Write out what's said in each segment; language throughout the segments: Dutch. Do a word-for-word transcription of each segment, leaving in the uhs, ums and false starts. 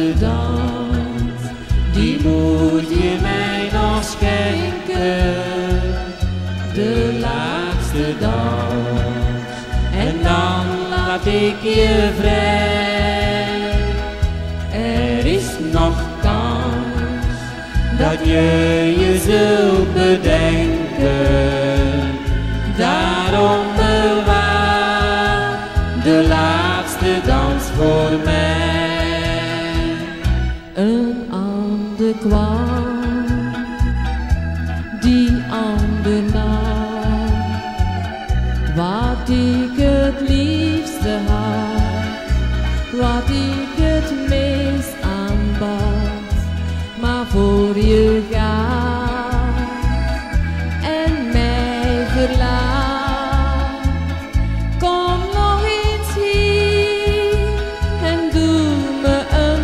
laatste dans, die moet je mij nog schenken. De laatste dans, en dan laat ik je vrij. Er is nog kans dat je je zult bedenken. Daarom bewaar de laatste dans voor mij. Een ander kwam, die ander nam, wat ik het liefste had, wat ik het meest aanbad, maar voor je gaat en mij verlaat. Kom nog eens hier en doe me een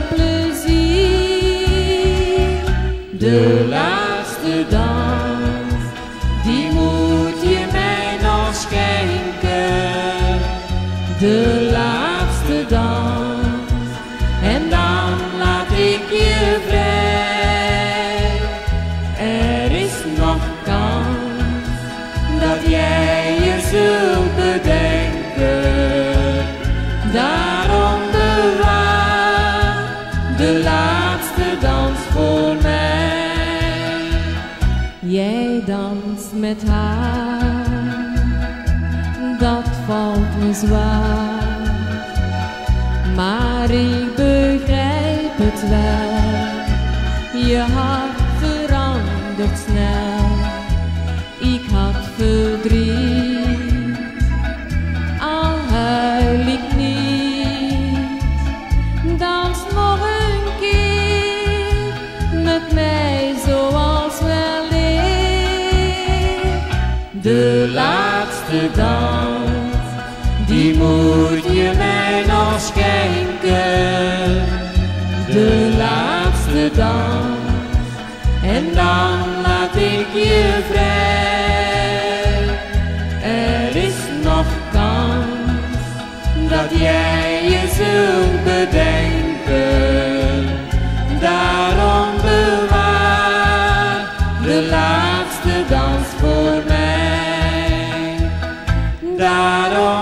plezier. De laatste dans, die moet je mij nog schenken. De laatste dans, en dan laat ik je vrij. Er is nog kans dat jij je zult bedenken. Daarom bewaar de laatste dans voor mij. Jij danst met haar, dat valt me zwaar, maar ik begrijp het wel. Je hart verandert snel, ik had verdriet, al huil ik niet. Dans nog een keer met mij zoals weleer. De laatste dans, die moet je mij nog schenken. De laatste dans, en dan laat ik je vrij. Er is nog kans dat jij je zult bedenken. Daarom bewaar de laatste dans voor mij. Daarom